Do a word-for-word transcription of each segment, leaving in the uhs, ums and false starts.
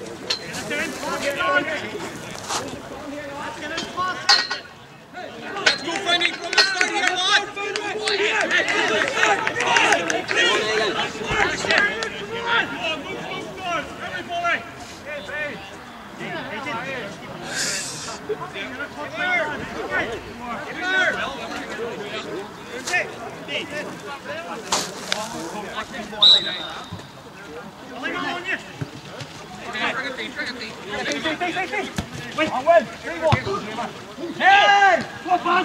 Let's go, Franny, from the start here, lad! Wait, on well. Hey! Go pass!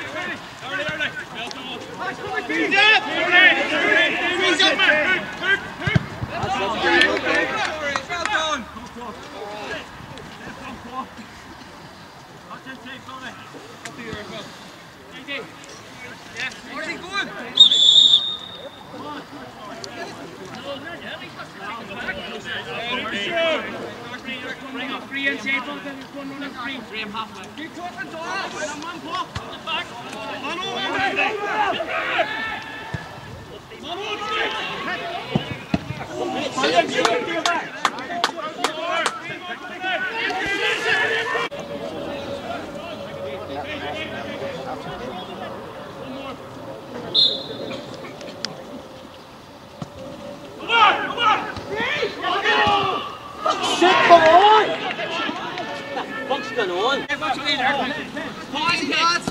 Freeze up! Freeze up, man! Well done! Where's he going? Free and safe on them, one on free. Free and halfway. Keep talking to us. And one block. Back. Man What's going on? What's going on? Pause, lads!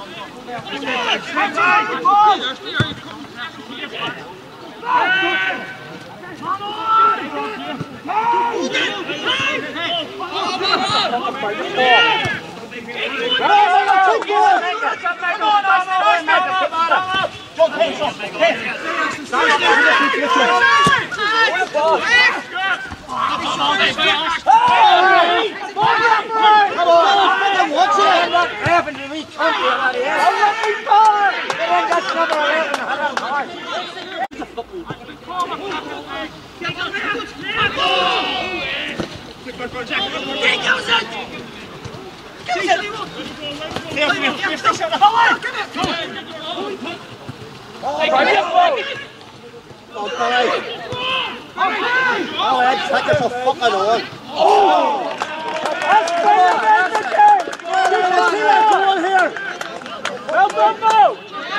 Oh, Ed, take it for fucking on. Oh! Come on here! Well done, Mo!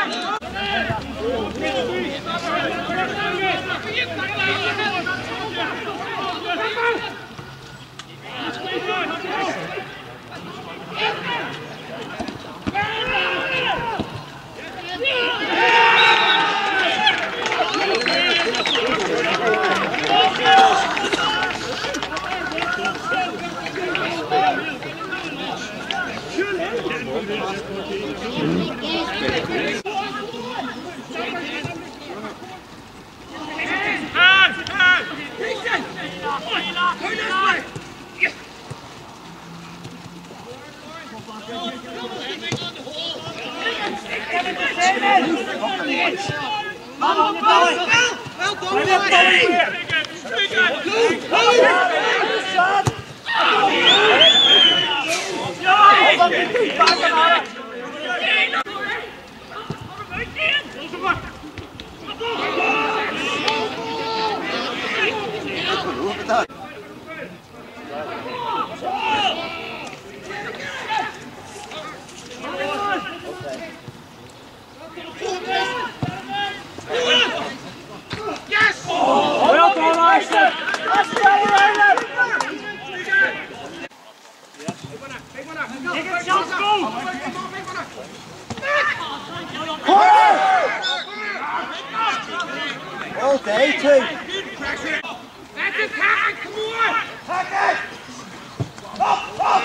All day, too. That's it, Patrick, come on! Patrick! Up, up!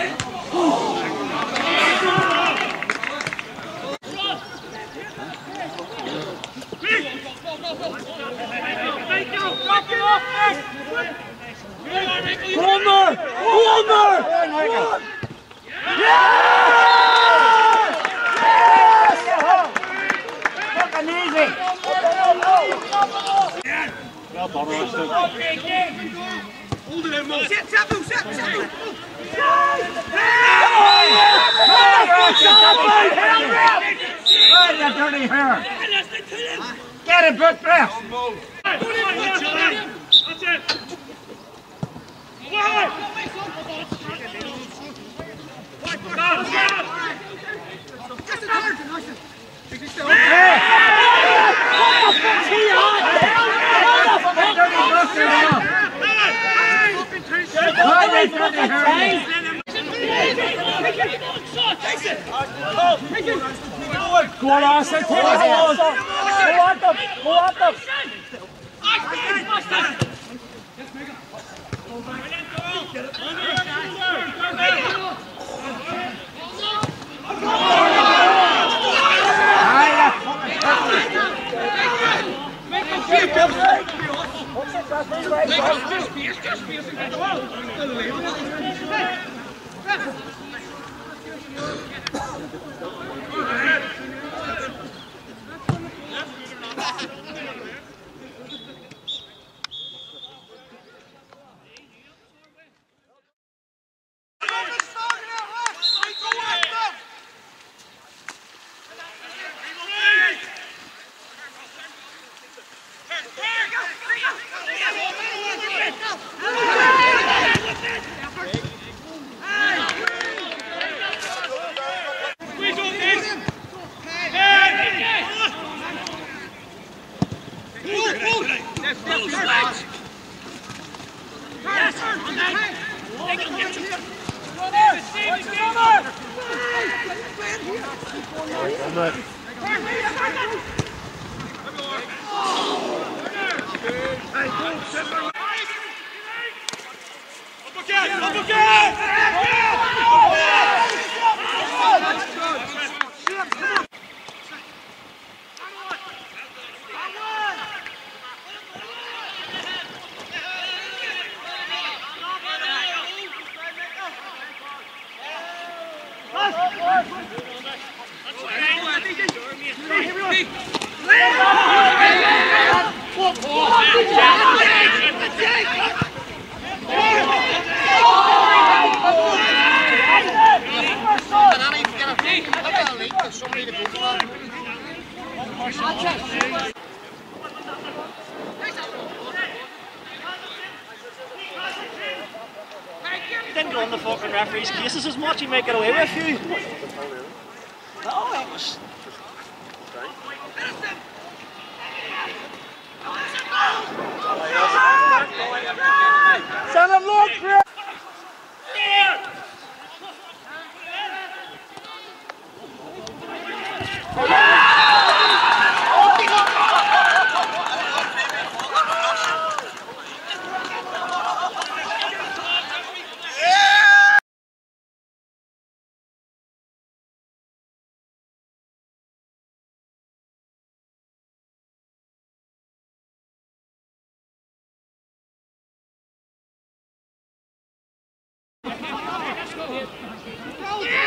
One more! One more! Yeah! Fucking easy! Well done, Austin. Hold it in, Mo! Sit, sit, move, sit, sit, move! Right, that dirty hair! Get it, Brooke Breath! That's it! Go on, Arsenal, take it on. Go at them, go at them. He didn't go on the fucking referee's cases as much, he might get away with a few. No, it was... Send him, look, Chris! Go!